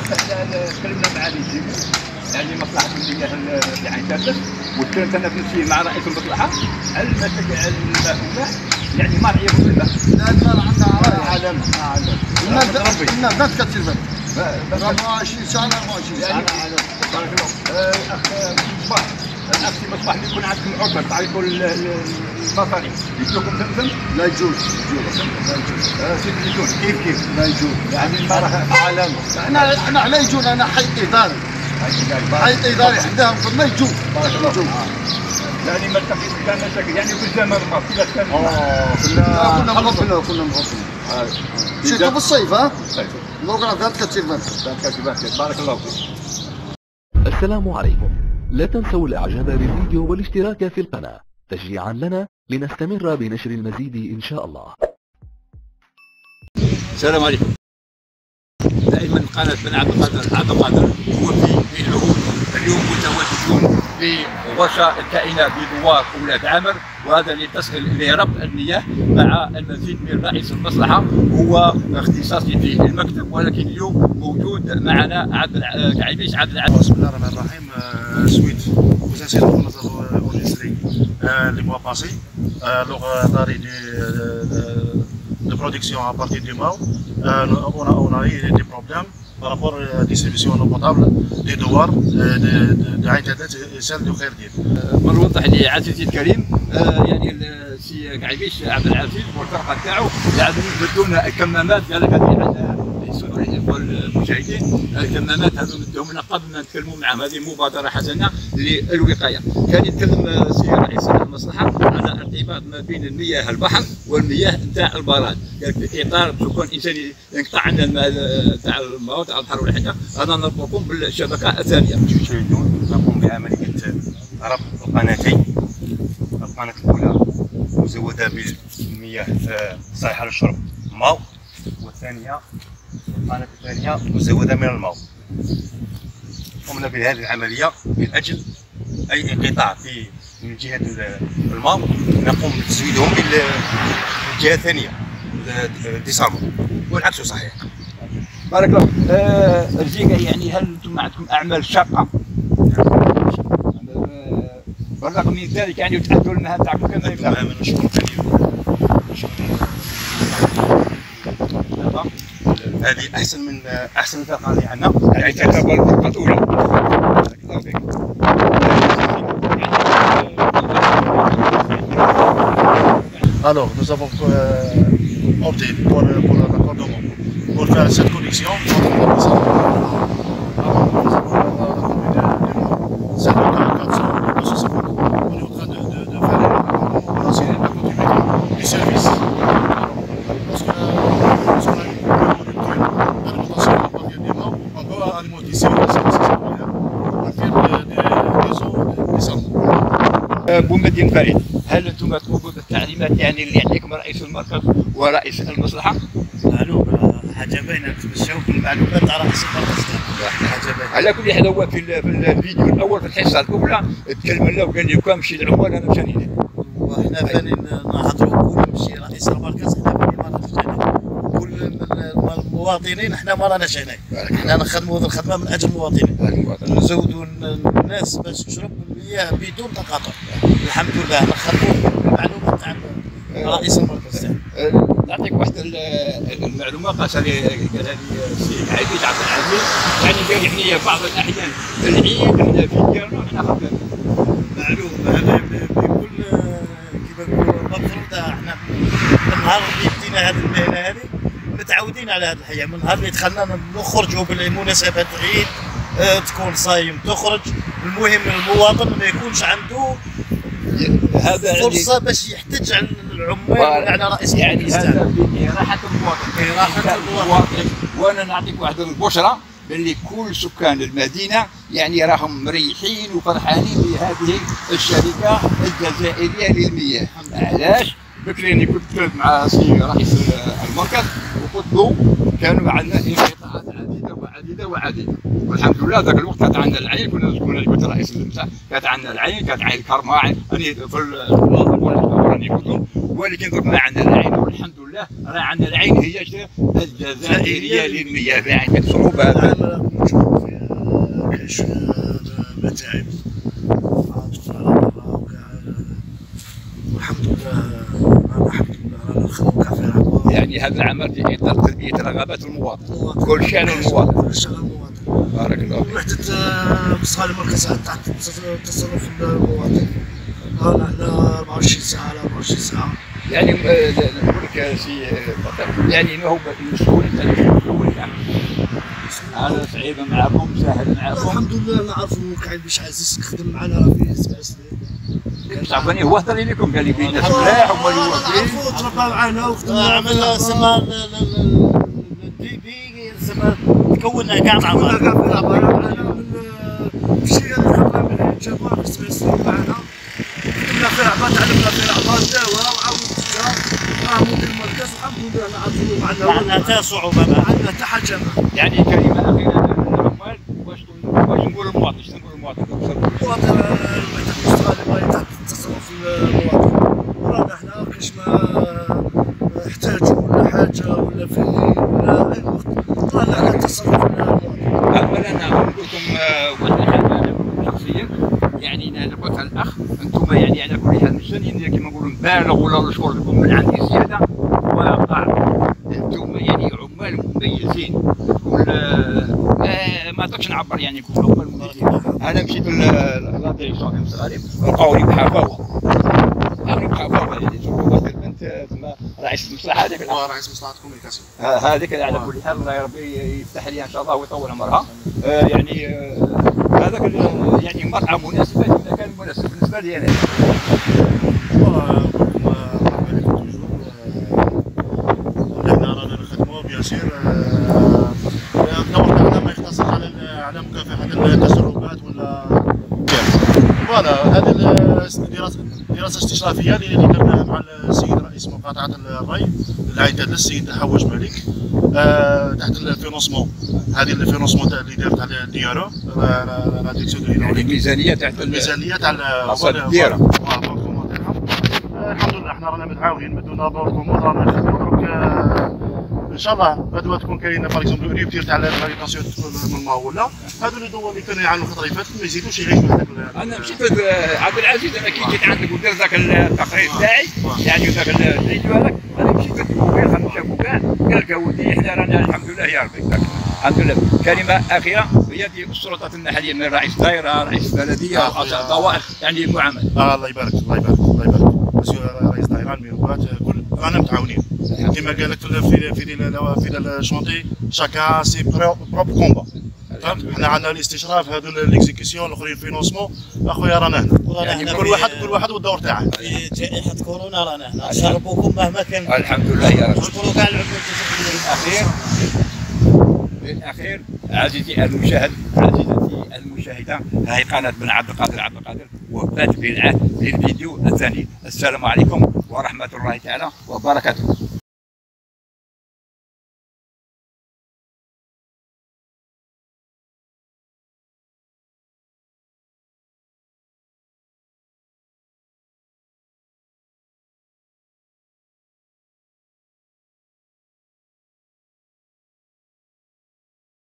حتى تكلمنا مع ريجيم يعني مصلحه المياه اللي عين ترتب، وتكلمت انا بنفسي مع رئيس المصلحه على الماء يعني ما رأيه بالله. لا الماء عندنا عالم الماء كثير بس 24 سنه 24 سنه. بارك الله. اخ مصباح، الاخ مصباح اللي يكون عندكم عطر تعرفوا المصاري يجوكم زمزم؟ لا يجوز يجون كيف لا يجوز يعني الماء عالم. انا لا يجوز، انا حي اداري عندهم في الماء يجوز. بارك الله. يعني ما كان مشاكل يعني في الزمن الماضي كيفاش كان؟ كنا مغفلين شفتوا في الصيف ها؟ الوقرة كانت كثير بارك الله فيك. السلام عليكم، لا تنسوا الاعجاب بالفيديو والاشتراك في القناة تشجيعا لنا لنستمر بنشر المزيد ان شاء الله. السلام عليكم. دائما قناة بن عبد القادر هو في العهود اليوم متواجدون في غوشة الكائنات بدوار أولاد عامر، وهذا لربط المياه مع المزيد من رئيس المصلحة. هو اختصاصي في المكتب، ولكن اليوم موجود معنا كعيبيش عبد العزيز. بسم الله الرحمن الرحيم. Suite aux incidents qu'on a enregistrés les mois passés, lors d'arrêt de production à partir du Mao, on a eu des problèmes par rapport à la distribution en eau potable des douars de عين تدات et celle de خيردين. بنوضح لعزيزي الكريم يعني السي كعيبيش عبد العزيز والفرقه تاعو لازم يمدوا لنا الكمامات. قال لك هذه يسمعوا الاخوه المشاهدين، الكمامات هذو ندوهم لنا قبل ما نتكلموا معهم. هذه مبادره حسنه للوقايه. كان يتكلم السي رئيس المصلحه على ارتباط ما بين المياه البحر والمياه نتاع البراد. قال في اطار تكون انسان ينقطع عندنا الماء تاع الماء تاع البحر ولا حاجه، انا نربطكم بالشبكه الثانيه. نقوم بعمليه ربط القناتين. القناه الاولى مزوده بالمياه صالحه للشرب ماء، والثانيه القناه الثانيه مزوده من الماء. قمنا بهذه العمليه من اجل اي انقطاع من جهه الماء نقوم بتزويدهم بالجهه الثانيه ديسمبر، والعكس صحيح. بارك الله. رجيقه يعني هل انتم عندكم اعمال شاقه؟ بالرغم من ذلك يعني تأدوا المهام تاعكم كما ينبغي. نشكر هذه احسن فرقه اللي عندنا، يعني تعتبر الفرقه الاولى. بارك الله فيك. Alors, nous avons opté pour le raccordement, pour faire cette connexion entre la maison on est en train de faire le raccordement pour assurer la continuité du service. Lorsqu'on a une rupture d'alimentation à partir des mains, on peut alimenter ces services à partir des eaux descentes. بومدين فريد، هل انتم تقوموا بالتعليمات يعني اللي يعطيكم رئيس المركز ورئيس المصلحه؟ معلومه حاجه باينه تمشاو بالمعلومات تاع رئيس المركز. حاجه باينه. على كل حال هو في الفيديو الاول في الحصه الاولى تكلم لنا وقال لي كان مشي العمال انا مشاني هنا. وحنا ثاني نهضروا كل مشي رئيس المركز، حنا ثاني ما راناش هنا. كل المواطنين حنا ما راناش هنا. حنا نخدموا هذه الخدمه من اجل المواطنين. نزودوا الناس باش تشرب المياه بدون تقاطع. الحمد لله نخدموا المعلومات تاع رئيس المركز. نعطيك واحد المعلومه قالها لي السي عبيد عبد العزيز، يعني قال لي بعض الاحيان العيد احنا في ديالنا احنا خدامين. معلوم هذا بكل كيما نقولوا مفروض. احنا من نهار اللي بدينا هذه المهنه هذه متعودين على هذه الحياه. من نهار اللي دخلنا نخرجوا بالمناسبات العيد تكون صايم تخرج. المهم المواطن ما يكونش عنده هذا فرصه باش يحتج على العمال وعلى رئيس يعني هذا راحه المواطن. راحه المواطن. وانا نعطيك واحد البشرى باللي كل سكان المدينه يعني راهم مريحين وفرحانين بهذه الشركه الجزائريه للمياه. علاش؟ بكري كنت تكلمت مع سي رئيس المركز وقلت له كانوا عندنا انقطاعات عديده والحمد لله ذاك الوقت كانت عندنا العين. كنا قلت رئيس المساء كانت عندنا العين، كانت عين كرمه، يعني في الوراني كلهم ولكن درك ما عندنا العين والحمد لله راه عندنا العين هي الجزائريه للمياه باين كانت صعوبه هذا. كاين شويه متاعب عاطف على برا والحمد لله الحمد لله رانا نخدمو كاع في العمر. يعني هذا العمل في اطار تلبيه رغبات المواطن كل شيء على المواطن. كل شيء على المواطن. بارك الله فيك. وحده مصغر المركز تاع التصرف المواطن رانا حنا 24 ساعه على 24 ساعه. يعني نقول لك سي بطل يعني هو المسؤول الاول يعني هذا صعيب معكم سهل معكم الحمد لله نعرفوا كاين باش عزيز يخدم معنا في 7 سنين. تعرفوني هو هضر لكم قال لي بين الناس ملاح هما اللي واقفين تربى معنا وخدمنا عمل سما الدي بي سما تكون كاع مع بعض. كنا كاع في العباره معنا من الشيء اللي خدمنا من جابوها في 7 سنين معنا. خدمنا في العباره تعلمنا في العباره دواء وعاود راه مدير المركز الحمد لله نعرفوا معنا. ما عندنا حتى صعوبه ما عندنا حتى حاجه. يعني كلمه اخيره للعمال واش نقول المواطن اش نقول المواطن؟ المواطن الوحده المستقله تحت تصرف المواطن ورانا حنا كاش ما احتاجوا ولا حاجه ولا في ولا اي وقت رانا على تصرف المواطن. اولا انا نقول لكم واحد الحاجه شخصيا يعني نقول الاخ انتم يعني على كل حال مستنيين كما نقولوا نبالغ ولا نشكر لكم من عندي زياده وقع انتم يعني عمال مميزين ما نقدرش نعبر يعني كل عمال مميزين. انا مشيت للقضيه صافي صغاري لقاوني بحفاوه يعني بحفاوه يعني شوفوا البنت تما رئيس المصلحه هذيك رئيس مصلحه الكوميونيكاسيون هذيك على كل حال الله ربي يفتح لي ان شاء الله ويطول عمرها. يعني هذاك يعني مرأة مناسبة إذا كان مناسب بالنسبة لي أنا. حنا رانا نخدموا بيان سير الدور تاعنا ما يقتصرش على مكافحة التسربات ولا فوالا. هذه دراسة استشرافية اللي درناها مع السيد رئيس مقاطعة الري العين تاع السيد حواج مالك تحت الفينونسمون. هذه الفينونسمون اللي دارت على ديالو لا ديريكسيون دو يعني الميزانية تاع الميزانية تاع ديالها. الحمد لله حنا رانا متعاونين مدونا بوركم رانا نخدموا دروك ان شاء الله غدوه تكون كاينه باغ اكزومبل ريبتير تاع الفاليداسيون من الماء ولا هذو لي دوا اللي كانوا يعانوا الفتره اللي فاتت ما يزيدوش يعيشوا هذاك. انا مشيت عبد العزيز انا كي جيت عندك ودرت ذاك التقرير تاعي يعني ذاك الفيديو هذاك انا مشيت للموبيل خلينا نشوفوا كاع قال لك اودي احنا رانا الحمد لله يا ربي الحمد لله. كلمه اخيره هي ديال السلطات المحليه من رئيس دائره رئيس بلديه ضوابط يعني المعامله. الله يبارك الله يبارك الله يبارك مسيو رئيس دائره الميروات كل رانا متعاونين كما قال لك في الشونتي شاكا سي بروب كومبا. حنا عندنا الاستشراف هذو الاكزيكسيون الاخرين فينونسمون اخويا رانا هنا يعني كل واحد والدور تاعه. في جائحه كورونا رانا هنا نشربوكم مهما كان. الحمد لله يا رب. نشكروا كاع العمال الجزائريين. بالاخير عزيزي المشاهد عزيزتي المشاهده هاي قناه بن عبد القادر وبات بالعهد للفيديو الثاني. السلام عليكم ورحمه الله تعالى وبركاته.